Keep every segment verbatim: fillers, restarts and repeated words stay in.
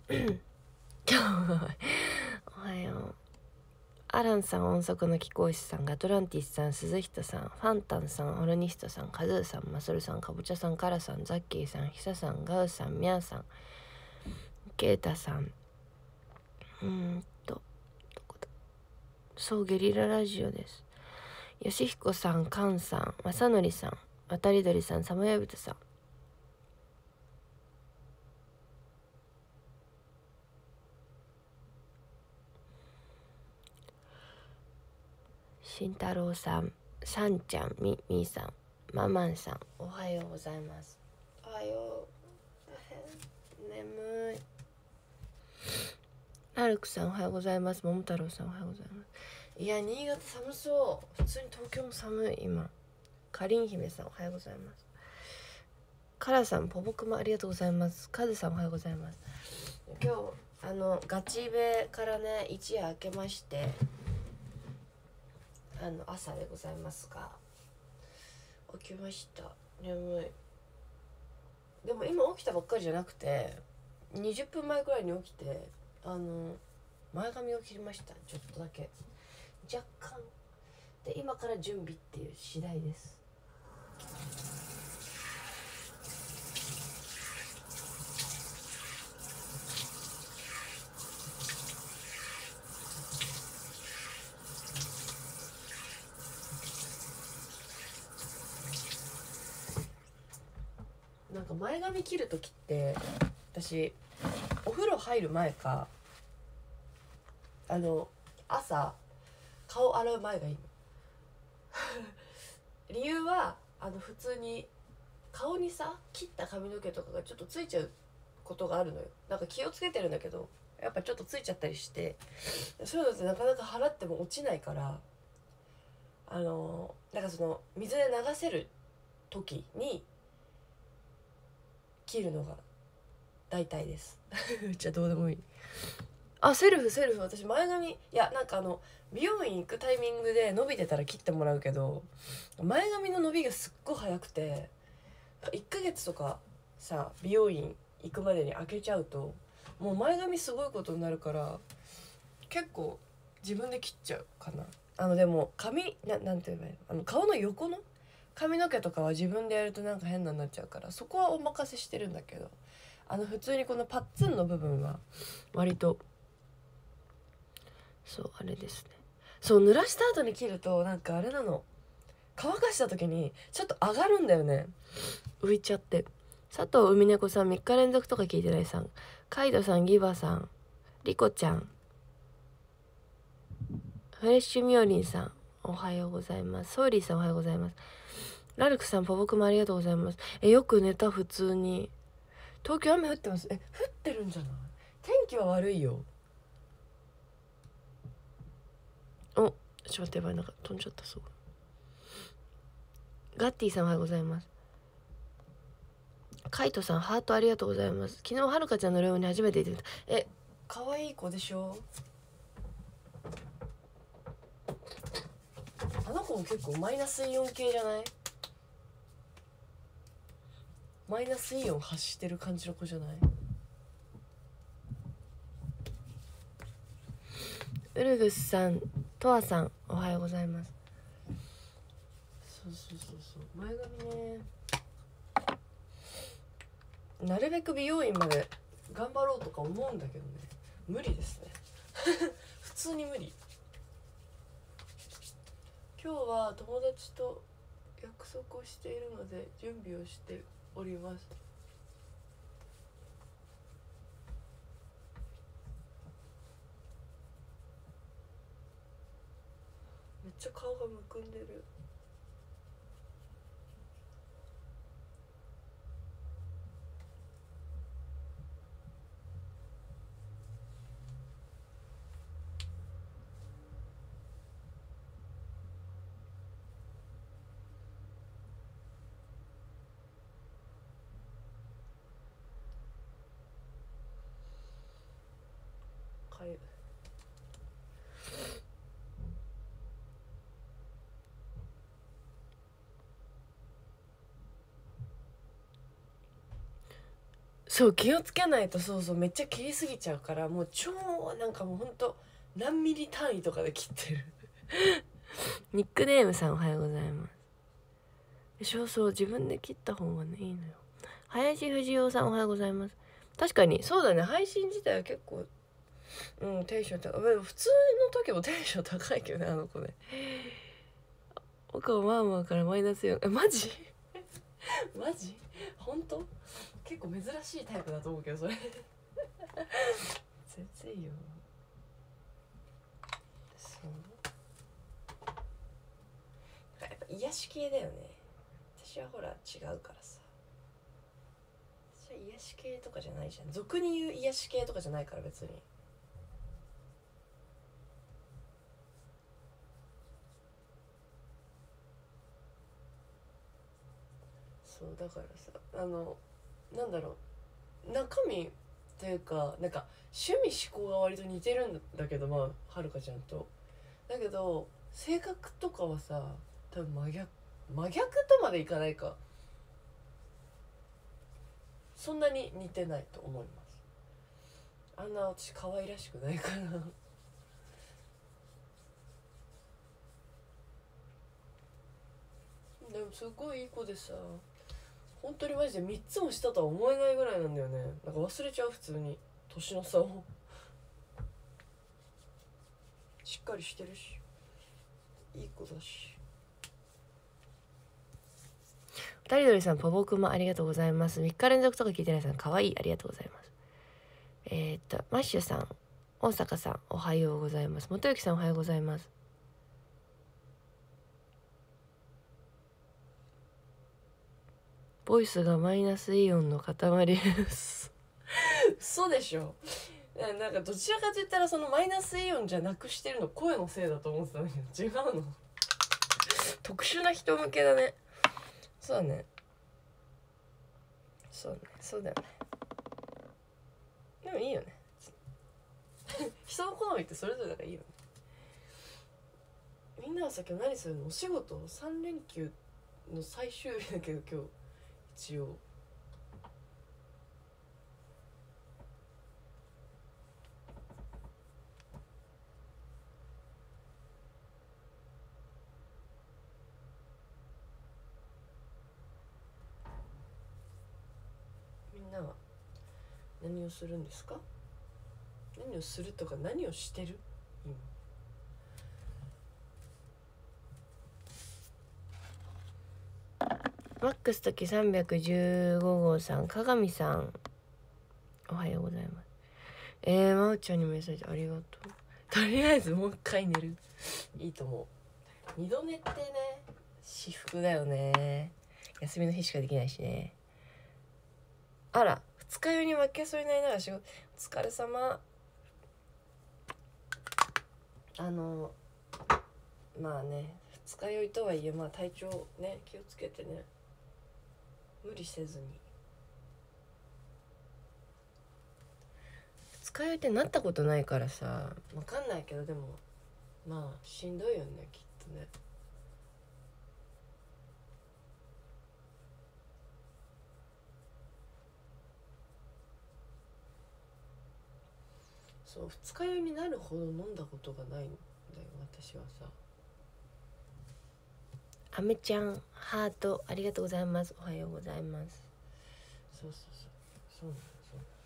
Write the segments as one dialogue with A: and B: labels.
A: 今日はおはよう。アランさん、音速の貴公子さん、ガトランティスさん、鈴人さん、ファンタンさん、オルニストさん、カズーさん、マソルさん、かぼちゃさん、カラさん、ザッキーさん、ヒサさん、ガウさん、ミャーさん、ケータさん、うーんとどこだ、そうゲリララジオです。よしひこさん、カンさん、まさのりさん、渡り鳥さん、サムヤブトさん、しんたろうさん、さんちゃん、みみーさん、ママンさん、おはようございます。おはよう。眠い。ラルクさんおはようございます。桃太郎さんおはようございます。いや新潟寒そう。普通に東京も寒い今。かりん姫さんおはようございます。カラさんポボクマありがとうございます。カズさんおはようございます。今日あのガチベからね一夜明けましてあの朝でございますが起きました。眠い。でも今起きたばっかりじゃなくてにじゅっぷんまえくらいに起きてあの前髪を切りました。ちょっとだけ若干で今から準備っていう次第です。なんか前髪切る時って私お風呂入る前かあの朝顔洗う前がいいの理由はあの普通に顔にさ切った髪の毛とかがちょっとついちゃうことがあるのよ。なんか気をつけてるんだけどやっぱちょっとついちゃったりしてそういうのってなかなか払っても落ちないからあのなんかその水で流せる時に切るのが大体ですじゃあどうでもいい。あセルフセルフ私前髪いやなんかあの美容院行くタイミングで伸びてたら切ってもらうけど前髪の伸びがすっごい早くていっかげつとかさ美容院行くまでに開けちゃうともう前髪すごいことになるから結構自分で切っちゃうかな。あのでも髪ななんて言えばいいのあの顔の横の髪の毛とかは自分でやるとなんか変なになっちゃうからそこはお任せしてるんだけどあの普通にこのパッツンの部分は割とそうあれですね。そう濡らした後に切るとなんかあれなの乾かした時にちょっと上がるんだよね浮いちゃって。佐藤海猫さんみっか連続とか聞いてないさんカイドさんギバさんリコちゃんフレッシュミオリンさんおはようございます。ソーリーさんおはようございます。ラルクさんポボクもありがとうございます。えよく寝た普通に東京雨降ってます。え降ってるんじゃない天気は悪いよ。おちょっと待ってやばいなんか飛んじゃったそうガッティさんおはようございます。カイトさんハートありがとうございます。昨日はるかちゃんのルームに初めて行ってみた。え可愛い子でしょ。あの子も結構マイナスイオン系じゃない？マイナスイオン発してる感じの子じゃない？ウルグスさんトアさんおはようございます。そうそうそうそう前髪ねなるべく美容院まで頑張ろうとか思うんだけどね無理ですね普通に無理。今日は友達と約束をしているので準備をしております。めっちゃ顔がむくんでる。かゆい。 そう気をつけないと、そうそうめっちゃ切りすぎちゃうから、もう超なんかもうほんと何ミリ単位とかで切ってるニックネームさんおはようございます。そうそう自分で切った方がねいいのよ。林藤夫さんおはようございます。確かにそうだね、配信自体は結構うんテンション高い。普通の時もテンション高いけどねあの子ね。岡はマーマーからマイナスよん。えマジマジ本当結構珍しいタイプだと思うけどそれ全然いいよ。そうやっぱ癒し系だよね。私はほら違うからさ、私は癒し系とかじゃないじゃん。俗に言う癒し系とかじゃないから別に。そうだからさ、あのなんだろう、中身っていうかなんか趣味思考が割と似てるんだけど、まあはるかちゃんとだけど性格とかはさ多分真逆真逆とまでいかないか、そんなに似てないと思います。あんな私可愛らしくないからでもすごいいい子でさ、本当にマジでみっつも下とは思えないぐらいなんだよね。なんか忘れちゃう普通に年の差をしっかりしてるしいい子だし。二人鳥さんポボクマありがとうございます。みっか連続とか聞いてないさんかわいいありがとうございます。えー、っとマッシュさん大阪さんおはようございます。元幸さんおはようございます。ボイスがマイナスイオンの塊です嘘でしょ。なんかどちらかと言ったらそのマイナスイオンじゃなくしてるの声のせいだと思ってたんだけど違うの特殊な人向けだね。そうだねそうねそうだよね。でもいいよね人の好みってそれぞれだからいいよね。みんなはさ今日何するの？お仕事さん連休の最終日だけど今日一応みんなは何をするんですか？何をするとか何をしてる今。マックス時さんびゃくじゅうご号さん鏡さんおはようございます。えー、まおちゃんにメッセージありがとう。とりあえずもう一回寝るいいと思う。二度寝ってね至福だよね。休みの日しかできないしね。あら二日酔いに負けそうになりながら仕事お疲れ様。あのまあね二日酔いとはいえまあ体調ね気をつけてね無理せずに。二日酔いってなったことないからさ分かんないけど、でもまあしんどいよねきっとね。そう二日酔いになるほど飲んだことがないんだよ私はさ。あめちゃんハートありがとうございます。おはようございます。そうそうそうそうなのそうなの。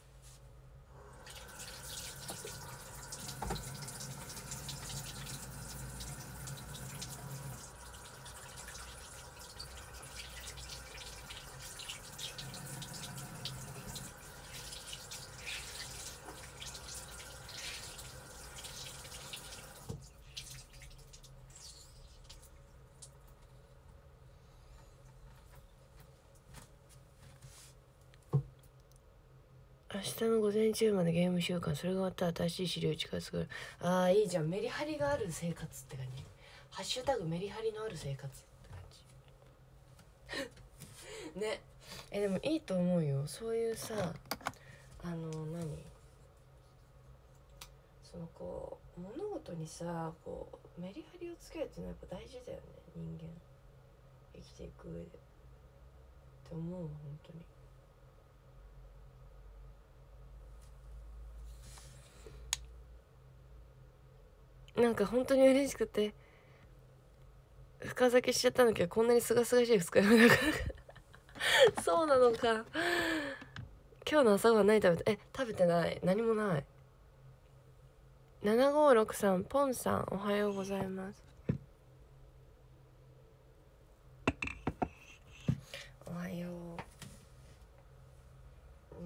A: 明日の午前中までゲーム習慣、それが終わったら新しい資料近づく。ああいいじゃん、メリハリがある生活って感じ。ハッシュタグメリハリのある生活って感じね。えでもいいと思うよそういうさ、あの何そのこう物事にさこうメリハリをつけるっていうのはやっぱ大事だよね人間生きていく上でって思う本当に。 なんか本当に嬉しくて深酒しちゃったんだけど、こんなにすがすがしい二日酔いなかなかそうなのか。今日の朝ごはん何食べた？え、食べてない、何もない。ななごーろくさん、ポンさんおはようございます。おはよう。うん、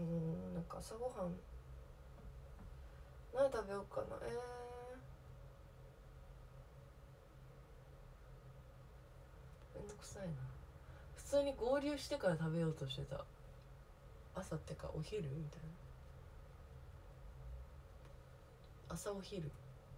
A: なんか朝ごはん何食べようかな。えー、めんどくさいな。普通に合流してから食べようとしてた。朝ってかお昼みたいな。朝お昼。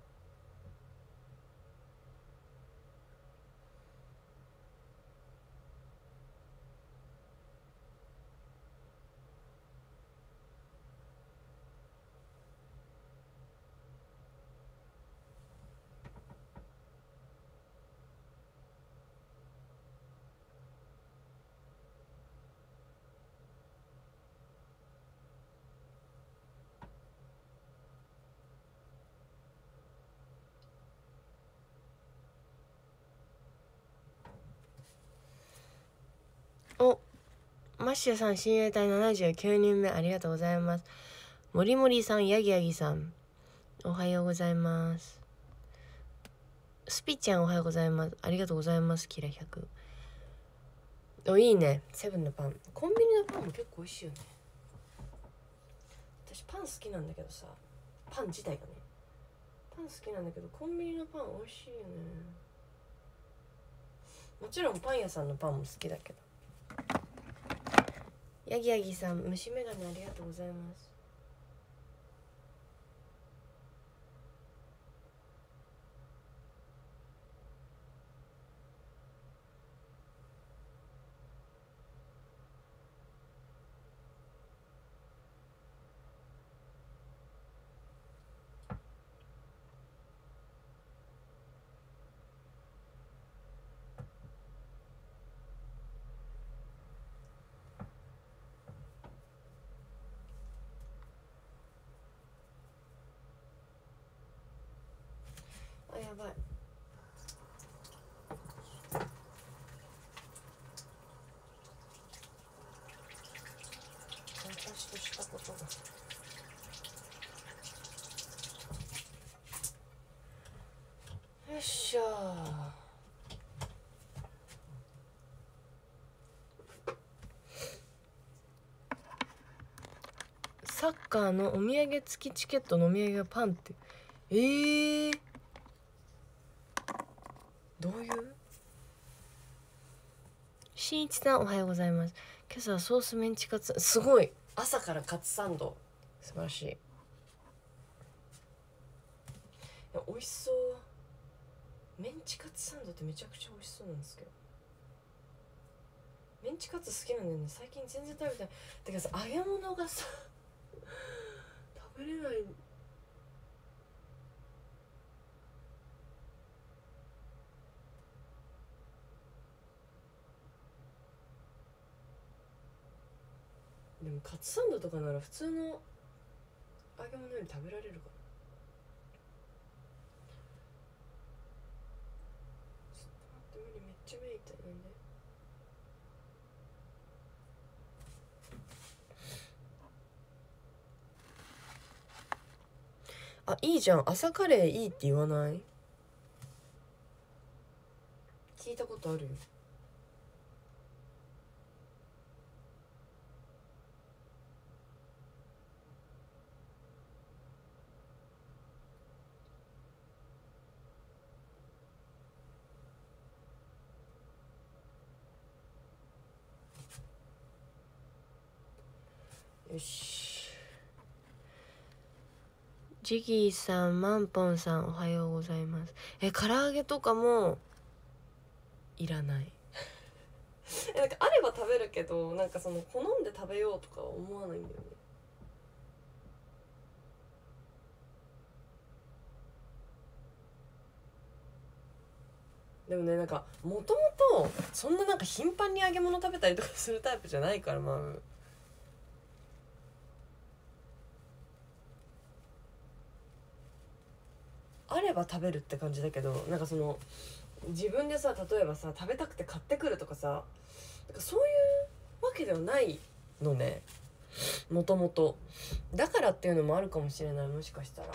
A: お、マッシュさん親衛隊ななじゅうきゅうにんめありがとうございます。もりもりさん、やぎやぎさんおはようございます。スピちゃんおはようございます。ありがとうございます。キラひゃく。お、いいね。セブンのパン、コンビニのパンも結構美味しいよね。私パン好きなんだけどさ、パン自体がね、パン好きなんだけどコンビニのパン美味しいよね。もちろんパン屋さんのパンも好きだけど。ヤギヤギさん、虫眼鏡ありがとうございます。あ、やばい。私としたことが。よっしゃー。サッカーのお土産付きチケットのお土産がパンって、えー、どういう。しんいちさんおはようございます。今朝はソースメンチカツ、すごい、朝からカツサンド、素晴らしい。いや、美味しそう。メンチカツサンドってめちゃくちゃ美味しそうなんですけど、メンチカツ好きなんだよね。最近全然食べてない。てかさ、揚げ物がさ食べれない。でもカツサンドとかなら普通の揚げ物より食べられるかな。ちょっと待って、無理、めっちゃ目痛い。なんで。あ、いいじゃん、朝カレーいいって言わない？聞いたことあるよ。よし。ジギーさん、マンポンさんおはようございます。え、唐揚げとかもいらないえ、なんかあれば食べるけど、なんかその好んで食べようとか思わないんだよね。でもね、なんかもともとそんななんか頻繁に揚げ物食べたりとかするタイプじゃないから、まああれば食べるって感じだけど、なんかその自分でさ、例えばさ食べたくて買ってくるとかさ、なんかそういうわけではないのね、もともと。だからっていうのもあるかもしれない、もしかしたら。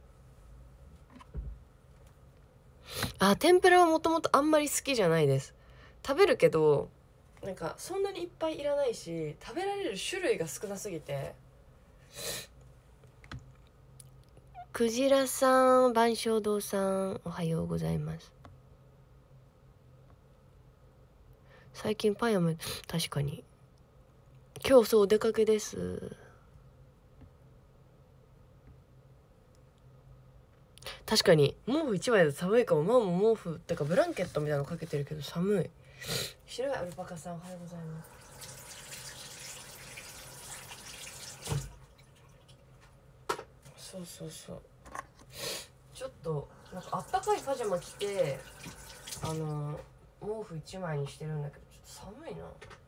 A: あ、天ぷらはもともとあんまり好きじゃないです。食べるけどなんかそんなにいっぱいいらないし、食べられる種類が少なすぎて。クジラさん、万象堂さん、おはようございます。最近パン屋も確かに今日そうお出かけです。確かに毛布一枚だと寒いかも。ママも毛布ってかブランケットみたいなのかけてるけど寒い。白いアルパカさん、おはようございます。そうそうそう、ちょっとなんかあったかいパジャマ着て、あの毛布一枚にしてるんだけど、ちょっと寒いな。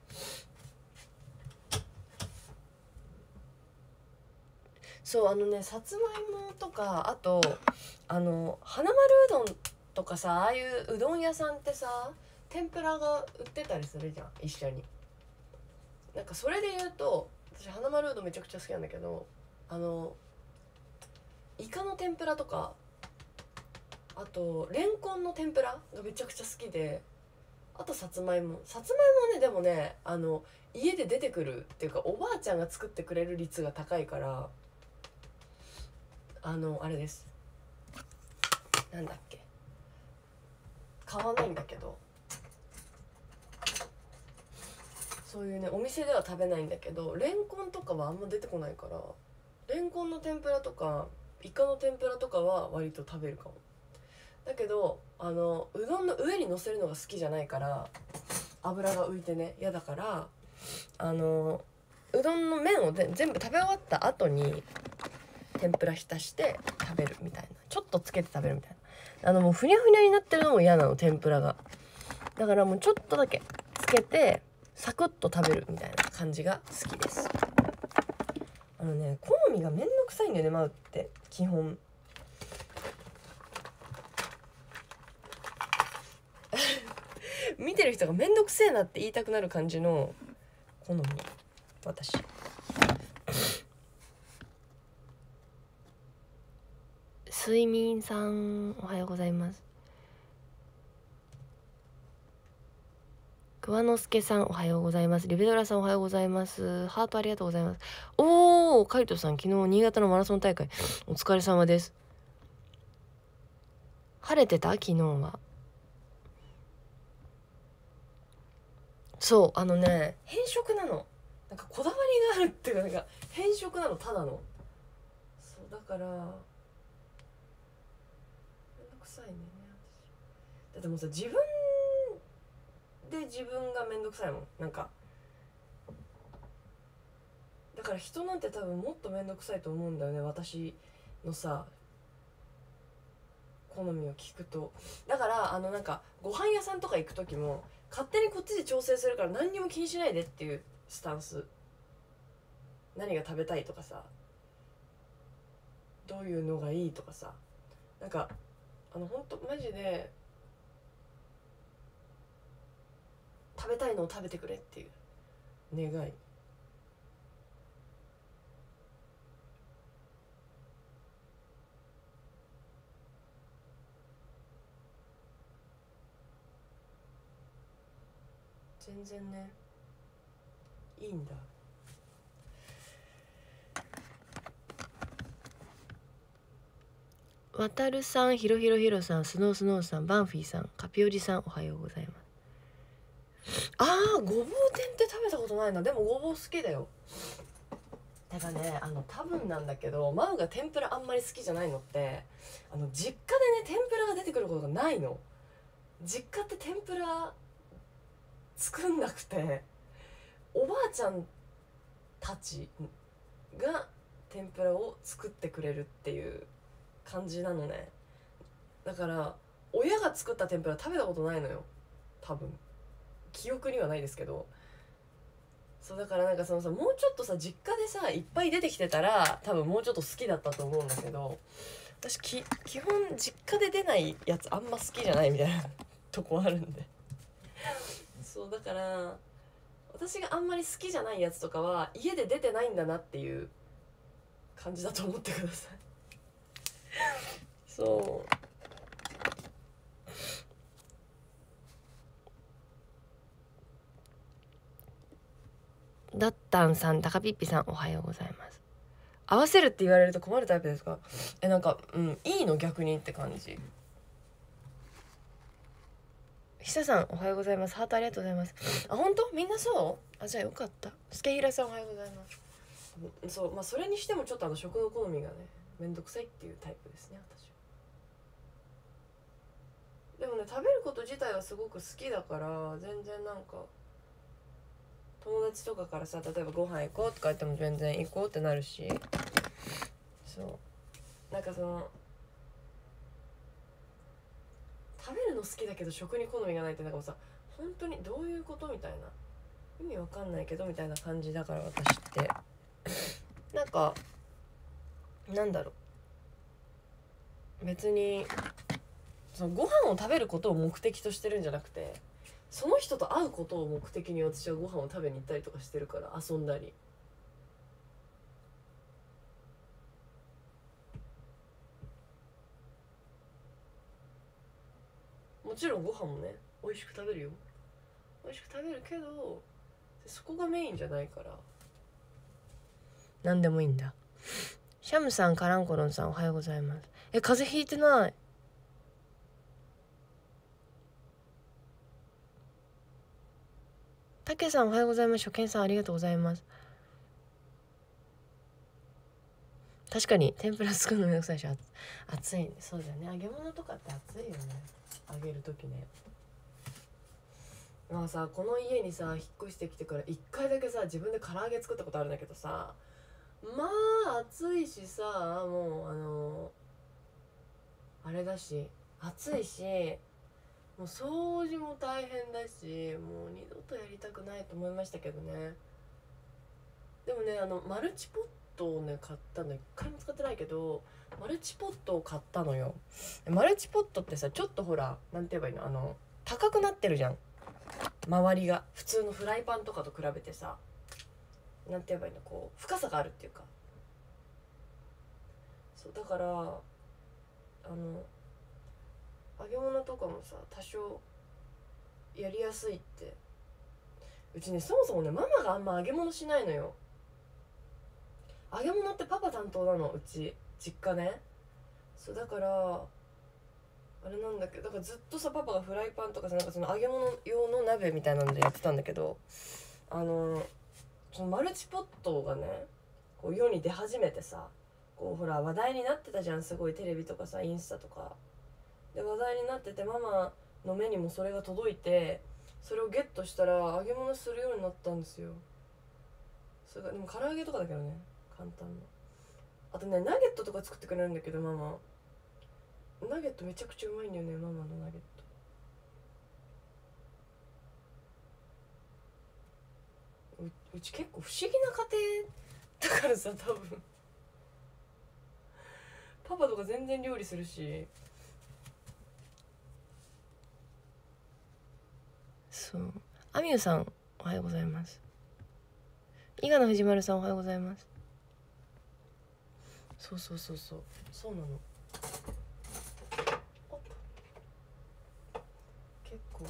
A: そう、あのね、さつまいもとか、あとあの花丸うどんとかさ、ああいううどん屋さんってさ天ぷらが売ってたりするじゃん、一緒に。なんかそれで言うと、私花丸うどんめちゃくちゃ好きなんだけど、あのイカの天ぷらとか、あとレンコンの天ぷらがめちゃくちゃ好きで、あとさつまいもさつまいもはね、でもね、あの家で出てくるっていうか、おばあちゃんが作ってくれる率が高いから、あのあれです、なんだっけ、買わないんだけど、そういうねお店では食べないんだけど、レンコンとかはあんま出てこないから、レンコンの天ぷらとかイカの天ぷらとかは割と食べるかも。だけどあのうどんの上に乗せるのが好きじゃないから、油が浮いてね嫌だから、あのうどんの麺をで全部食べ終わった後に天ぷら浸して食べるみたいな、ちょっとつけて食べるみたいな。あのもうふにゃふにゃになってるのも嫌なの、天ぷらが。だからもうちょっとだけつけてサクッと食べるみたいな感じが好きです。あのね、好みがめんどくさいんだよね、マウって基本。見てる人がめんどくせえなって言いたくなる感じの好み、私。睡眠さん、おはようございます。桑之助さん、おはようございます。リベドラさん、おはようございます。ハートありがとうございます。おー、カイトさん、昨日新潟のマラソン大会お疲れ様です。晴れてた？昨日は。そう、あのね、変色なの。なんかこだわりがあるっていうか、なんか変色なの、ただの。そうだからめんどくさいね、私。だってもうさ、自分で自分がめんどくさいもん。なんかだから人なんて多分もっとめんどくさいと思うんだよね、私のさ好みを聞くと。だからあのなんかご飯屋さんとか行く時も勝手にこっちで調整するから何にも気にしないでっていうスタンス。何が食べたいとかさ、どういうのがいいとかさ、なんかあのほんとマジで食べたいのを食べてくれっていう願い。全然ねいいんだ。わたるさん、ひろひろひろさん、スノースノーさん、バンフィーさん、カピオリさん、おはようございます。あー、ごぼう天って食べたことないな。でもごぼう好きだよ。てかね、あの多分なんだけど、マウが天ぷらあんまり好きじゃないのって、あの実家でね天ぷらが出てくることがないの。実家って天ぷら作んなくて、おばあちゃんたちが天ぷらを作ってくれるっていう感じなのね。だから親が作った天ぷら食べたことないのよ、多分。記憶にはないですけど。そうだからなんかそのさ、もうちょっとさ実家でさいっぱい出てきてたら多分もうちょっと好きだったと思うんだけど、 私き基本実家で出ないやつあんま好きじゃないみたいなとこあるんでそうだから私があんまり好きじゃないやつとかは家で出てないんだなっていう感じだと思ってくださいそうだったんさん、たかぴっぴさん、おはようございます。合わせるって言われると困るタイプですか？え、なんかうんいいの逆にって感じ。ひささん、おはようございます。ハートありがとうございます。あ、本当？みんなそう？あ、じゃあよかった。すけひらさん、おはようございます。そう、まあそれにしてもちょっとあの食の好みがねめんどくさいっていうタイプですね、私は。でもね、食べること自体はすごく好きだから全然なんか友達とかからさ、例えばご飯行こうとか言っても全然行こうってなるし、そうなんかその食べるの好きだけど食に好みがないってなんかさ、本当にどういうことみたいな、意味わかんないけどみたいな感じだから私ってなんかなんだろう、別にそのご飯を食べることを目的としてるんじゃなくて、その人と会うことを目的に私はご飯を食べに行ったりとかしてるから、遊んだり。もちろんご飯もね美味しく食べるよ、美味しく食べるけどそこがメインじゃないから何でもいいんだ。シャムさん、カランコロンさん、おはようございます。え、風邪ひいてない？たけさん、おはようございます。初見さん、ありがとうございます。確かに天ぷら作るのめんどくさいし熱い。そうだよね、揚げ物とかって熱いよね、揚げる時ね。まあさ、この家にさ引っ越してきてからいっかいだけさ自分で唐揚げ作ったことあるんだけどさ、まあ暑いしさ、もうあのあれだし暑いし、もう掃除も大変だし、もう二度とやりたくないと思いましたけどね。でもね、あのマルチポットをね買ったの、一回も使ってないけどマルチポットを買ったのよ。マルチポットってさ、ちょっとほらなんて言えばいいの、あの高くなってるじゃん、周りが普通のフライパンとかと比べてさ、なんて言えばいいの、こう深さがあるっていうか。そうだからあの揚げ物とかもさ多少やりやすいって。うちね、そもそもねママがあんま揚げ物しないのよ。揚げ物ってパパ担当なの、うち実家ね。そうだからあれなんだけど、だからずっとさパパがフライパンとかさ、なんかその揚げ物用の鍋みたいなのでやってたんだけど、あのそのマルチポットがねこう世に出始めてさ、こうほら話題になってたじゃん、すごいテレビとかさインスタとかで話題になってて、ママの目にもそれが届いて、それをゲットしたら揚げ物するようになったんですよ。それがでも唐揚げとかだけどね、簡単な。あとねナゲットとか作ってくれるんだけど、ママナゲットめちゃくちゃうまいんだよね、ママのナゲット。 う, うち結構不思議な家庭だからさ、多分パパとか全然料理するし。そう、アミューさん、おはようございます。伊賀の藤丸さん、おはようございます。そうそうそうそう、そうなの。結構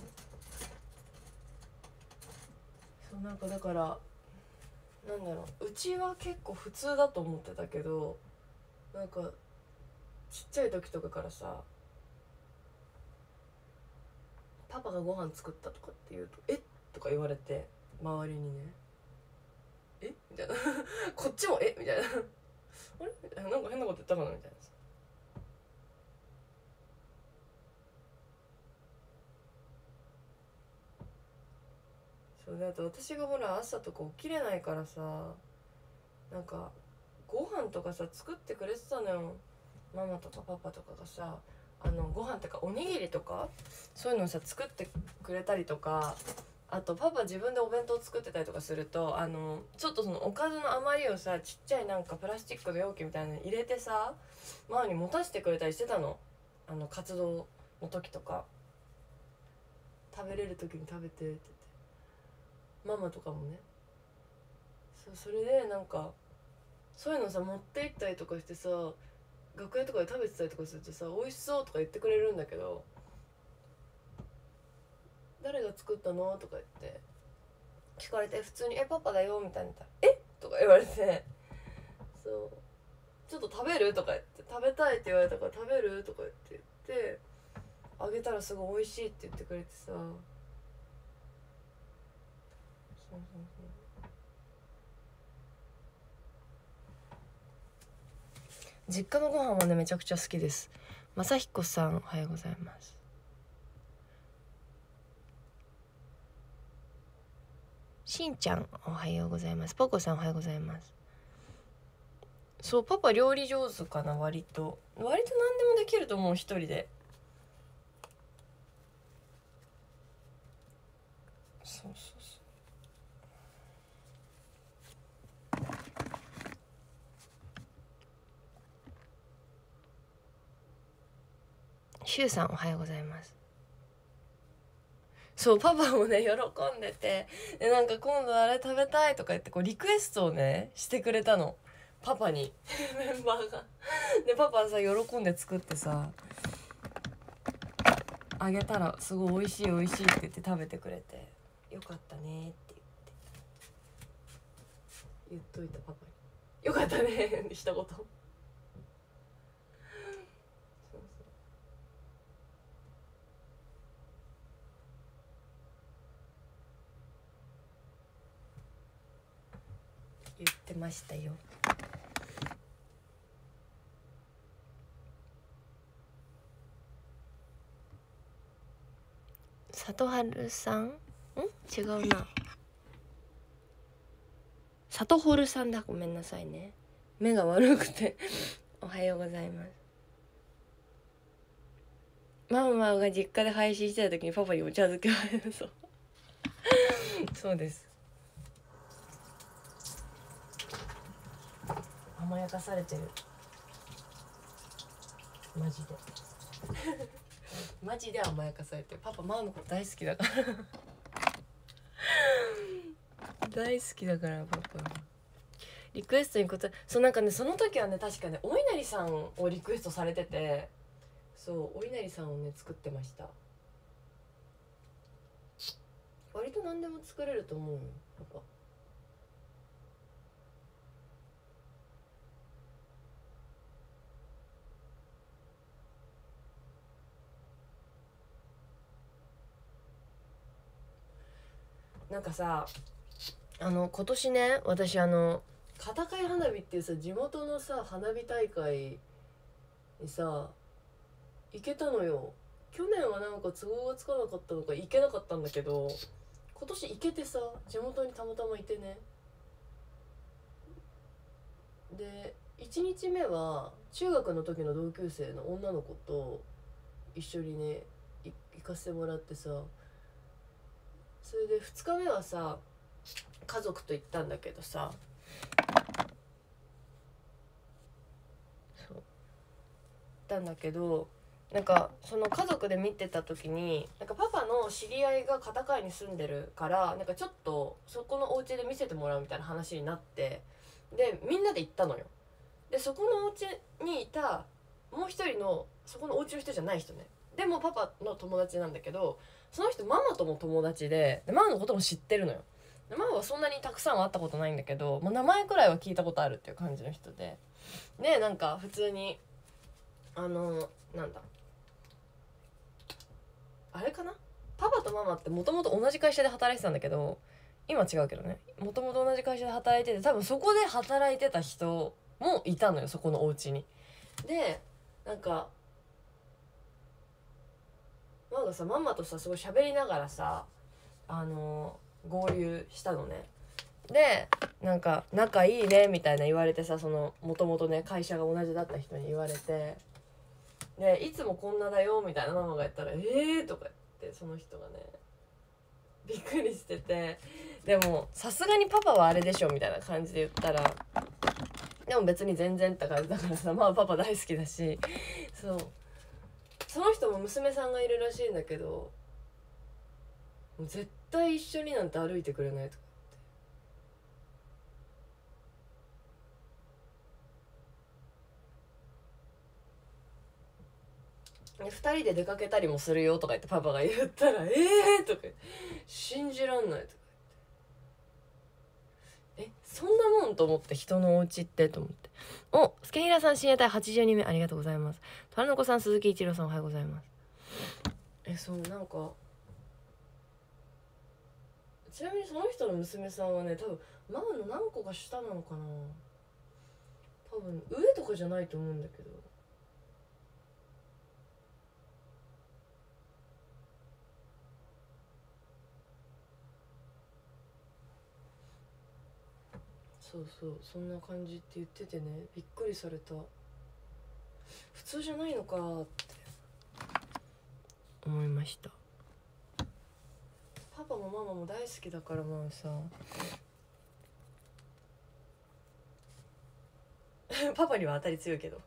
A: そうなんかだからなんだろう、うちは結構普通だと思ってたけど、なんかちっちゃい時とかからさパパがご飯作ったとかって言うと「えっ?」とか言われて、周りにね「えみたいなこっちも「えみたいなあれみたいな、なんか変なこと言ったかなみたいなさ。そうだと私がほら朝とか起きれないからさ、なんかご飯とかさ作ってくれてたのよ、ママとかパパとかがさ。あのご飯とかおにぎりとかそういうのをさ作ってくれたりとか、 あとパパ自分でお弁当作ってたりとかすると、あのちょっとそのおかずの余りをさ、ちっちゃいなんかプラスチックの容器みたいなのに入れてさ、ママに持たせてくれたりしてたの。あの活動の時とか、食べれる時に食べてって言って、ママとかもね。そそれでなんかそういうのさ持って行ったりとかしてさ、楽屋とかで食べてたりとかするとさ、美味しそうとか言ってくれるんだけど、誰が作ったのとか言って聞かれて、普通に「えパパだよ」みたいな「えとか言われて、そうちょっと食べるとか言って、食べたいって言われたから食べるとか言って言ってあげたらすごい美味しいって言ってくれてさ、そうそうそう、実家のご飯はねめちゃくちゃ好きです。まさひこさんおはようございます。しんちゃんおはようございます。ポコさんおはようございます。そうパパ料理上手かな、割と割と何でもできると思う、一人で。そうそうそう。しゅうさんおはようございます。そうパパもね喜んでて、でなんか今度あれ食べたいとか言ってこうリクエストをねしてくれたの、パパにメンバーが。でパパさ喜んで作ってさあげたら、すごい美味しい美味しいって言って食べてくれて、よかったねって言って言っといたパパに、よかったねって一言。そうそう、言ってましたよ。里春さんん違うな、里春さんだ、ごめんなさいね、目が悪くておはようございます。ママが実家で配信してた時にパパにお茶漬けをあげるそうそうです、甘やかされてるマジでマジで甘やかされてる。パパママのこと大好きだから大好きだからパパ。リクエストに答え、そうなんかね、その時はね確かねお稲荷さんをリクエストされてて、そうお稲荷さんをね作ってました。割と何でも作れると思うよパパ。なんかさ、あの今年ね私あの片貝花火っていうさ地元のさ花火大会にさ行けたのよ。去年はなんか都合がつかなかったのか行けなかったんだけど、今年行けてさ、地元にたまたまいてね。でいちにちめは中学の時の同級生の女の子と一緒にね行かせてもらってさ、それでふつかめはさ家族と行ったんだけどさ、そう行ったんだけど、なんかその家族で見てた時になんかパパの知り合いが片貝に住んでるから、なんかちょっとそこのお家で見せてもらうみたいな話になって、でみんなで行ったのよ。でそこのお家にいたもう一人のそこのお家の人じゃない人ね、でもパパの友達なんだけど、その人ママとも友達で、でママのことも知ってるのよ。でママはそんなにたくさんは会ったことないんだけど、まあ、名前くらいは聞いたことあるっていう感じの人で、でなんか普通にあのなんだあれかな、パパとママってもともと同じ会社で働いてたんだけど、今違うけどね、もともと同じ会社で働いてて、多分そこで働いてた人もいたのよ、そこのお家に。でなんかママがさママとさすごい喋りながらさ、あの合流したのね。でなんか仲いいねみたいな言われてさ、そのもともとね会社が同じだった人に言われて、でいつもこんなだよみたいなママが言ったら「えー」とか言って、その人がねびっくりしてて、でもさすがにパパはあれでしょみたいな感じで言ったら、でも別に全然って感じだからさ、まあパパ大好きだし、そうその人も娘さんがいるらしいんだけど、もう絶対一緒になんて歩いてくれないとか言って、ふたりで出かけたりもするよとか言ってパパが言ったら、えーとか言って、信じらんないとか言って、えそんなもんと思って、人のお家ってと思って。お、スケヒラさん深夜隊はちじゅうにめありがとうございます。虎の子さん、鈴木一郎さんおはようございます。えそうなんかちなみにその人の娘さんはね、多分ママの何個か下なのかな、多分上とかじゃないと思うんだけど、そうそうそんな感じって言っててね、びっくりされた。普通じゃないのかって思いました。パパもママも大好きだから、まあさパパには当たり強いけど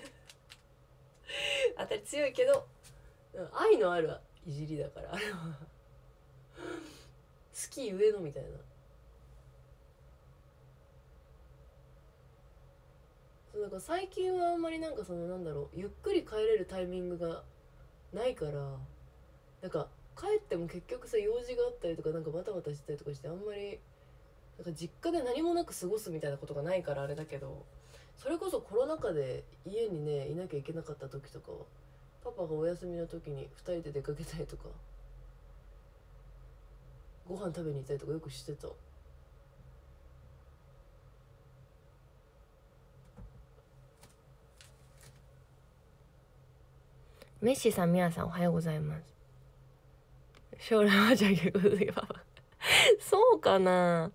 A: 当たり強いけど愛のあるいじりだから、あれは好き上のみたいな。そうだから最近はあんまりなんかそのなんだろう、ゆっくり帰れるタイミングがないから、なんか帰っても結局さ用事があったりとかなんかバタバタしたりとかして、あんまりなんか実家で何もなく過ごすみたいなことがないからあれだけど、それこそコロナ禍で家にねいなきゃいけなかった時とかは、パパがお休みの時にふたりで出かけたりとかご飯食べに行ったりとかよくしてた。メッシさん、ミヤさんおはようございます。将来はじゃあ結構パパそうかな。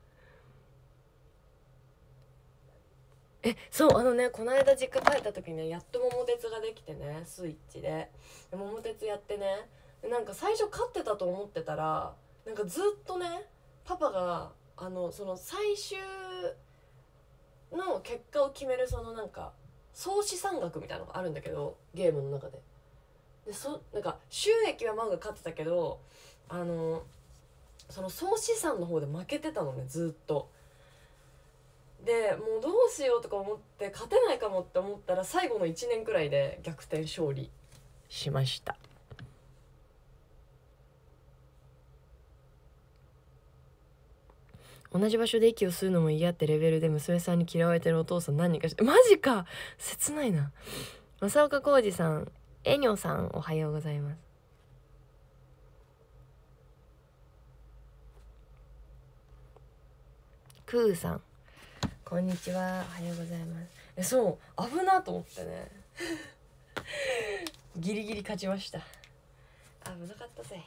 A: えそうあのね、この間実家帰った時にね、やっと桃鉄ができてね、スイッチで桃鉄やってね、なんか最初勝ってたと思ってたら、なんかずっとねパパがあのその最終の結果を決めるそのなんか総資産額みたいなのがあるんだけど、ゲームの中ででそなんか収益はマンが勝ってたけど、あのその総資産の方で負けてたのね、ずっと。でもうどうしようとか思って勝てないかもって思ったら、最後のいちねんくらいで逆転勝利しました。同じ場所で息を吸うのも嫌ってレベルで娘さんに嫌われてるお父さん何人かして、マジか切ないな。正岡浩二さん、えにょさんおはようございます。クーさんこんにちは、おはようございます。えそう危なと思ってねギリギリ勝ちました。危なかったぜ。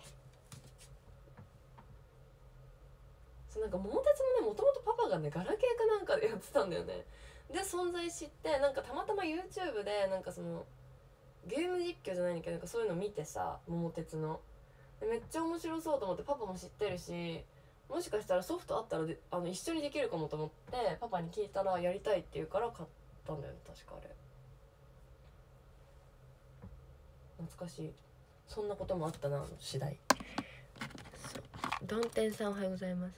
A: そうなんか桃鉄もね、もともとパパがねガラケーかなんかでやってたんだよね。で存在知って、なんかたまたま YouTube でなんかそのゲーム実況じゃないんだけど、なんかそういうの見てさ、桃鉄のでめっちゃ面白そうと思って、パパも知ってるし、もしかしたらソフトあったらであの一緒にできるかもと思ってパパに聞いたらやりたいって言うから買ったんだよね、確かあれ。懐かしい。そんなこともあったな、あの次第。ドンテンさんおはようございます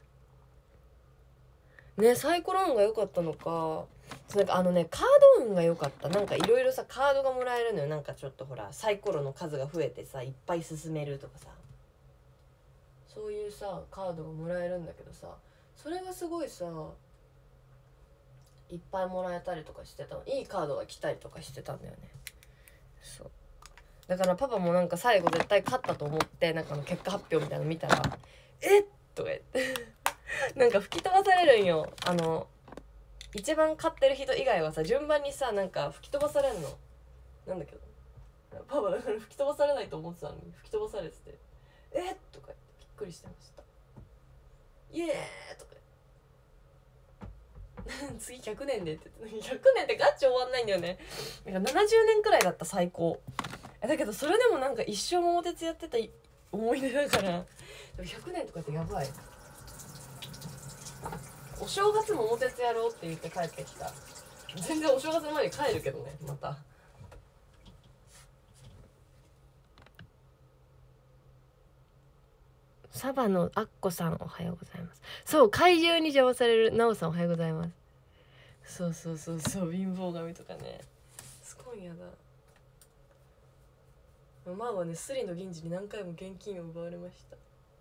A: ね。サイコロ運が良かったのか、なんかあのねカード運が良かった。なんかいろいろさカードがもらえるのよ。なんかちょっとほらサイコロの数が増えてさ、いっぱい進めるとかさ、そういうさカードがもらえるんだけどさ、それがすごいさいっぱいもらえたりとかしてたの。いいカードが来たりとかしてたんだよね。そうだからパパもなんか最後絶対勝ったと思って、なんかの結果発表みたいなの見たらえっとか言ってなんか吹き飛ばされるんよ。あの一番勝ってる人以外はさ順番にさなんか吹き飛ばされるのなんだけど、パパだから吹き飛ばされないと思ってたのに吹き飛ばされてて、えっとか言ってびっくりしてました。イエーとか次ひゃくねんでって言って、ひゃくねんってガチ終わんないんだよね。なんかななじゅうねんくらいだった最高だけど、それでもなんか一生桃鉄やってた思い出だから。でもひゃくねんとかってやばい。お正月も桃鉄やろうって言って帰ってきた。全然お正月の前に帰るけどね、また。サバのアッコさんおはようございます。そう、怪獣に邪魔されるナオさんおはようございます。そうそうそうそう、貧乏神とかね、すごいやだ。マーはね、スリの銀次に何回も現金を奪われました。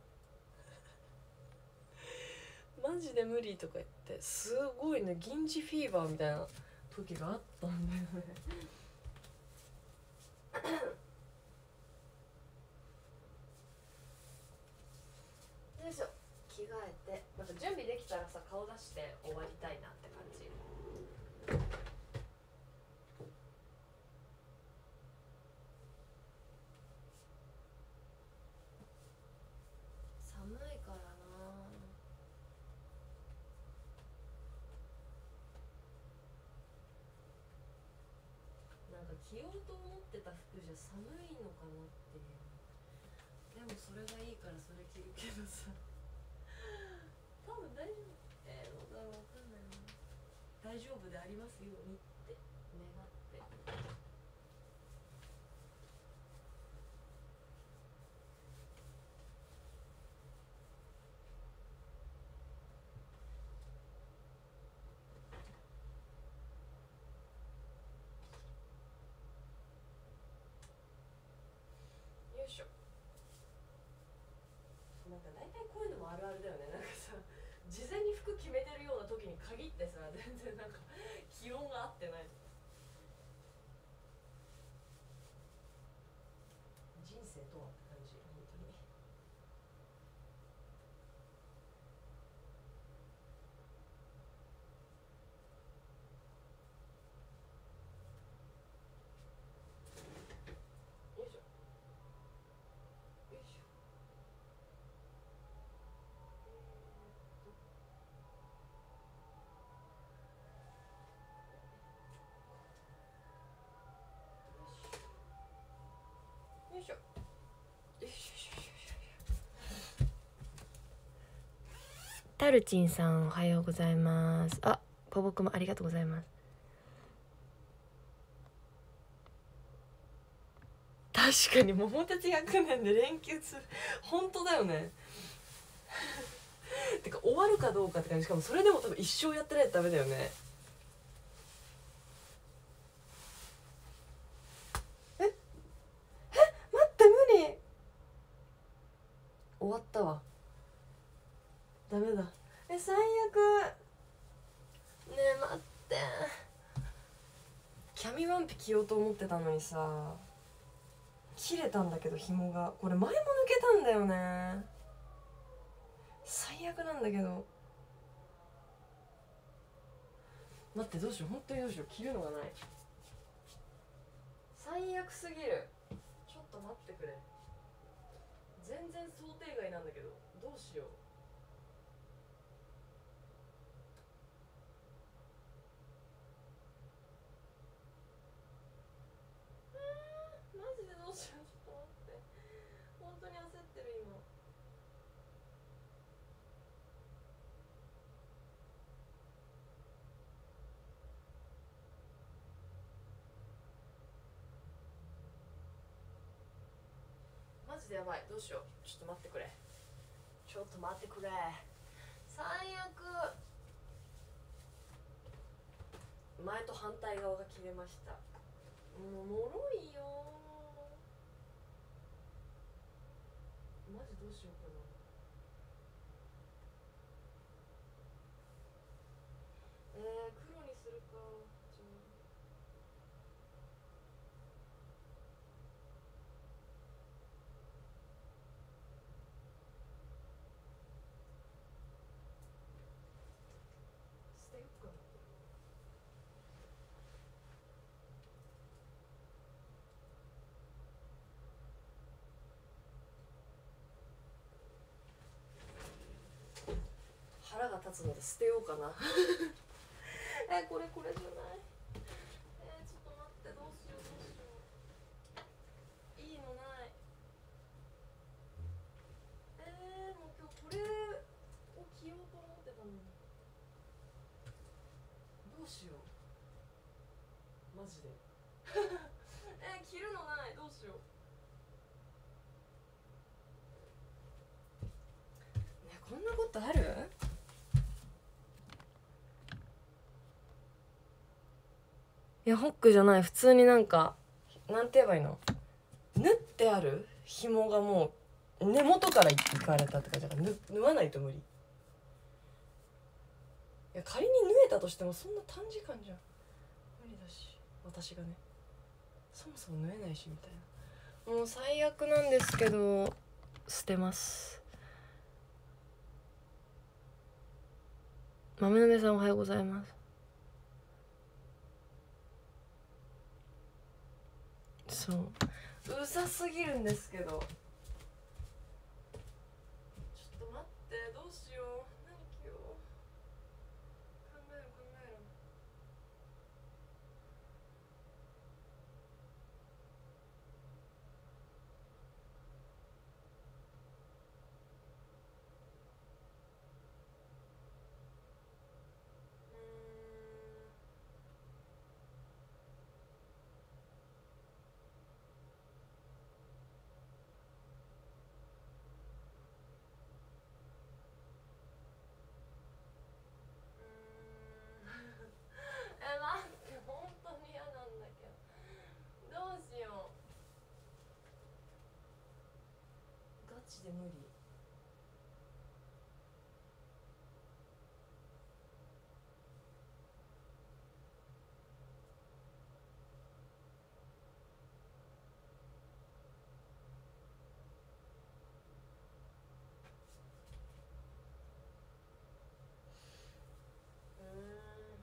A: マジで無理とか言って、すごいね、銀次フィーバーみたいな時があったんだよね。よいしょ、着替えて、なんか準備できたらさ、顔出して終わりたいなって感じ。寒いからな。なんか着ようと思ってた服じゃ寒いのかなっていう。でもそれがいいからそれ着るけどさ、多分大丈夫。えー、どうだろう、わかんないな。大丈夫でありますようにって願って。よいしょ。なんか大体こういうのもあるあるだよね。なんかさ、事前に服決めてるような時に限ってさ、全然なんか気温が合ってないとか。人生とはって感じ、本当に。よいしょ。よいしょ。よいしょ。よいしょ。よいしょ。よいしょ。タルチンさんおはようございます。あ、小僕もありがとうございます。確かに桃鉄ひゃくねんで連休する、本当だよね。てか終わるかどうかって感じ。しかもそれでも多分一生やってないとダメだよね。ええ、待って無理。終わったわ。ダメだ。え、最悪。ねえ待って、キャミワンピ着ようと思ってたのにさ、切れたんだけど紐が。これ前も抜けたんだよね。最悪なんだけど。待って、どうしよう、本当にどうしよう、着るのがない。最悪すぎる。ちょっと待ってくれ。全然想定外なんだけど、どうしよう。マジでどうしよう、ちょっと待って、本当に焦ってる今。マジでやばい、どうしよう、ちょっと待ってくれ、ちょっと待ってくれ。最悪。前と反対側が切れました。もうもろいよ。マジどうしようかな。えー、黒にするか。じゃあ捨てよっかな。腹が立つので捨てようかな。え、これこれじゃない。えー、ちょっと待って、どうしようどうしよう。いいのない。 ジでえ着るのない、どうしようね。こんなことある？いやホックじゃない、普通になんかなんて言えばいいの、縫ってある紐がもう根元からいかれたって感じだから、縫わないと無理。いや仮に縫えたとしてもそんな短時間じゃ無理だし、私がねそもそも縫えないしみたいな。もう最悪なんですけど捨てます。豆のめさんおはようございます。そううざすぎるんですけど、ちょっと待って、どうしよう、何着よう、考えろ考えろ。うーんえ、待って、本当に嫌なんだけど、どうしよう、ガチで無理。うーん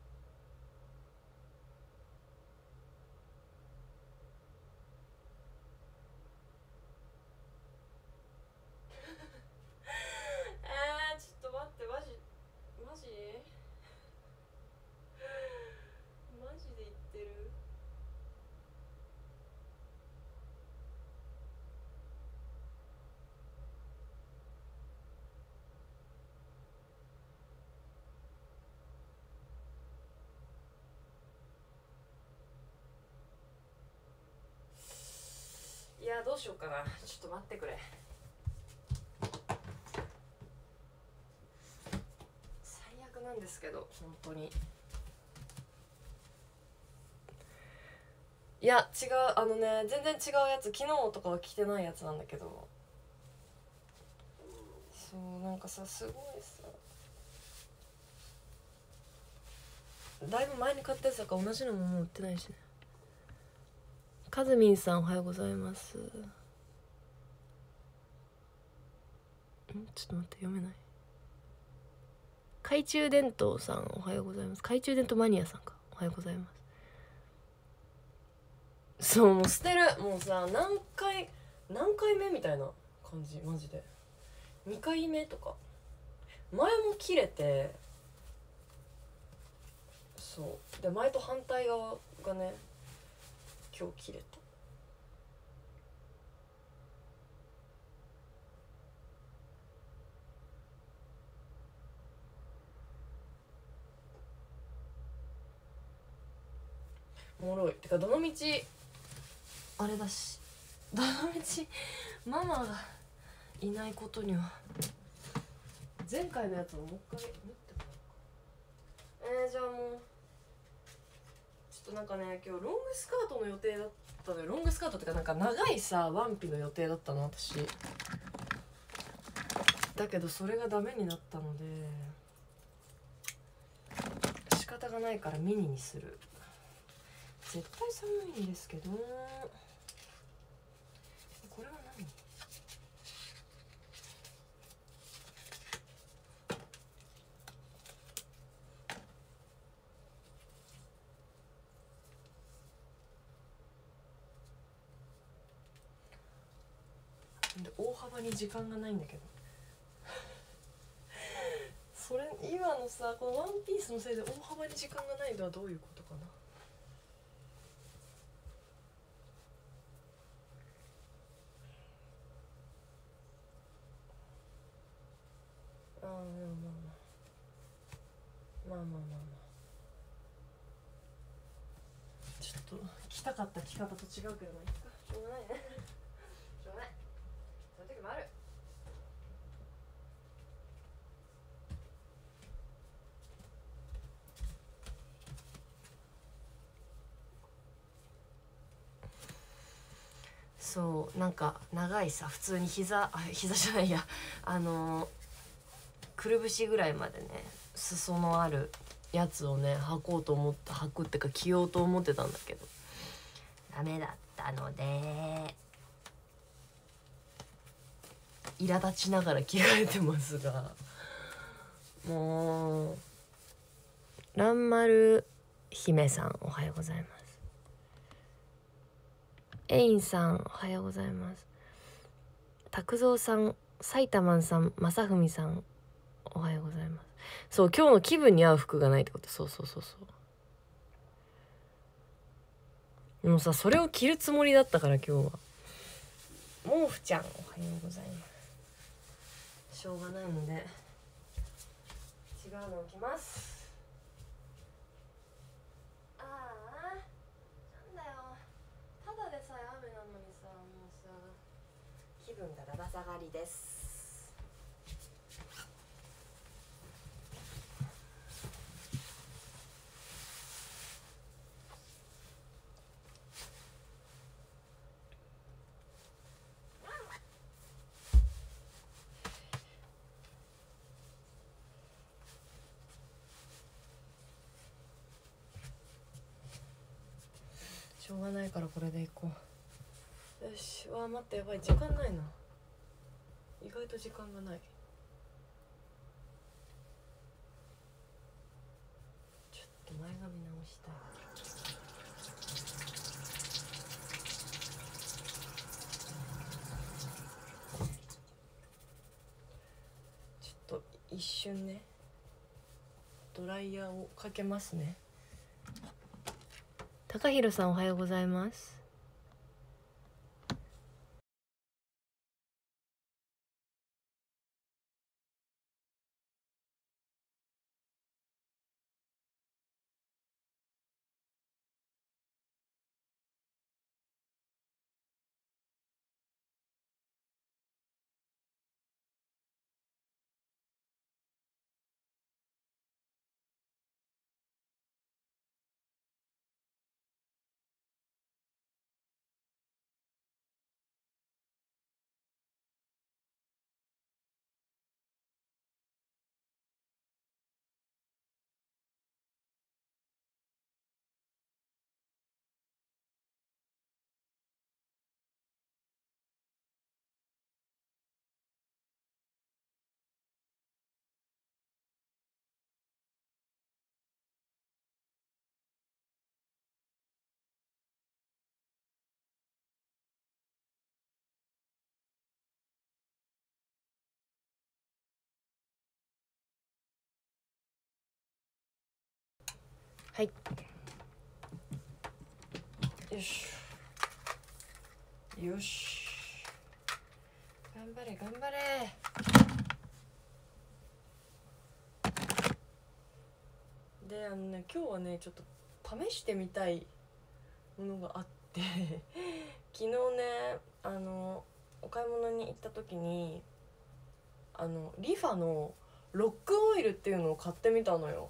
A: えー、ちょっと待って、マジマジマジで言ってる？いやどうしようかな、ちょっと待ってくれ。最悪なんですけど本当に。いや違う、あのね全然違うやつ、昨日とかは着てないやつなんだけど、そうなんかさ、すごいさ、だいぶ前に買ったやつだから同じのももう売ってないしね。かずみんさんおはようございます。んちょっと待って、読めない。懐中電灯さんおはようございます。懐中電灯マニアさんか、おはようございます。そうもう捨てる、もうさ何回何回目みたいな感じ、マジでにかいめとか。前も切れて、そうで前と反対側がね今日切れた。おもろい。てかどのみちあれだし、どのみちママがいないことには、前回のやつをもう一回縫ってもらおうか。えー、じゃあもうちょっとなんかね今日ロングスカートの予定だったのよ。ロングスカートってかなんか長いさワンピの予定だったの私だけど、それがダメになったので仕方がないからミニにする。絶対寒いんですけど、これは何？で大幅に時間がないんだけどそれ今のさこのワンピースのせいで大幅に時間がないのはどういうことかな。ああまあまあまあまあまあまあまあと着たかった着方と違うけどないですか、しょうがないねしょうがない、そういう時もある。そうなんか長いさ、普通に膝あ膝じゃないやあのー、くるぶしぐらいまでね裾のあるやつをね履こうと思った履くってか着ようと思ってたんだけどダメだったので苛立ちながら着替えてますが、もう蘭丸姫さんおはようございます。エインさんおはようございます。拓蔵さん、埼玉さん、正文さんおはようございます。そう今日の気分に合う服がないってこと。そうそうそうそう。でもさそれを着るつもりだったから今日は。毛布ちゃんおはようございます。しょうがないので違うのを着ます。ああなんだよ、ただでさえ雨なのにさ、もうさ気分がだだ下がりです。しょうがないからこれでいこう。よし、わあ待って、やばい、時間ないな。意外と時間がない。ちょっと前髪直したい。ちょっと一瞬ねドライヤーをかけますね。高弘さんおはようございます。はい、よしよし、頑張れ頑張れ。であのね今日はねちょっと試してみたいものがあって昨日ねあのお買い物に行った時にあのリファのロックオイルっていうのを買ってみたのよ。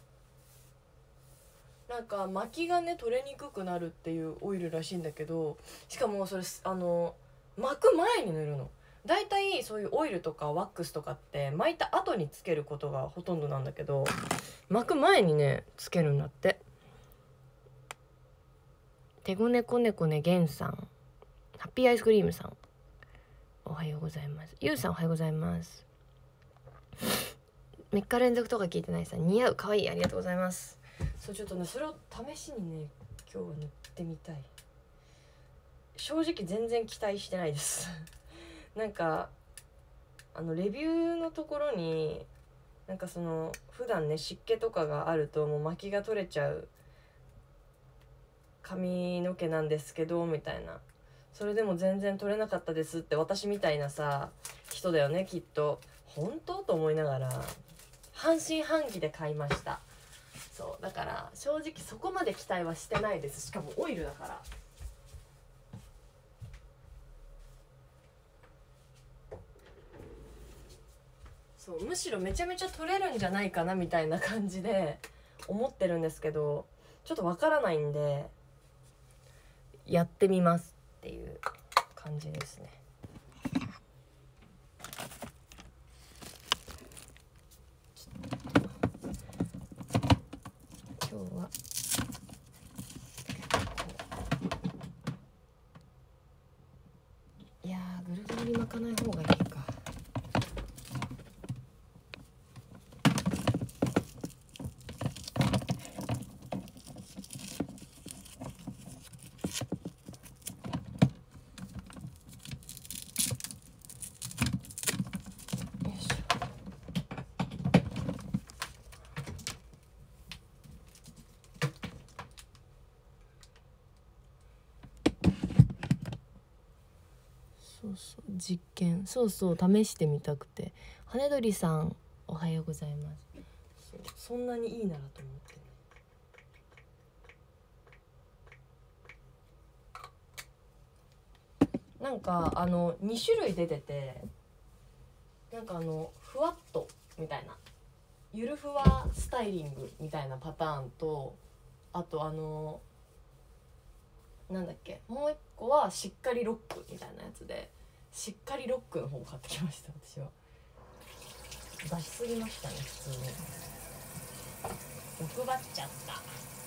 A: なんか巻きがね取れにくくなるっていうオイルらしいんだけど、しかもそれあの巻く前に塗るの。だいたいそういうオイルとかワックスとかって巻いた後につけることがほとんどなんだけど、巻く前にねつけるんだって。てごねこねこねげんさん、ハッピーアイスクリームさんおはようございます。ゆうさんおはようございます。みっか連続とか聞いてないさん、似合う、かわいい、ありがとうございます。そうちょっとねそれを試しにね今日は塗ってみたい。正直全然期待してないですなんかあのレビューのところになんかその普段ね湿気とかがあるともう巻きが取れちゃう髪の毛なんですけどみたいな、それでも全然取れなかったですって私みたいなさ人だよねきっと。本当と思いながら半信半疑で買いました。 そうだから正直そこまで期待はしてないです。しかもオイルだから。そうむしろめちゃめちゃ取れるんじゃないかなみたいな感じで思ってるんですけど、ちょっとわからないんでやってみますっていう感じですね。今日はいやーぐるぐるに巻かない方がいいか。そうそう実験そうそう試してみたくて。羽鳥さんおはようございます。そうそんなにいいならと思ってね。なんかあのに種類出てて、なんかあのふわっとみたいなゆるふわスタイリングみたいなパターンと、あとあのなんだっけもう一個はしっかりロックみたいなやつで、しっかりロックの方を買ってきました。私は出しすぎましたね。普通に欲張っちゃった。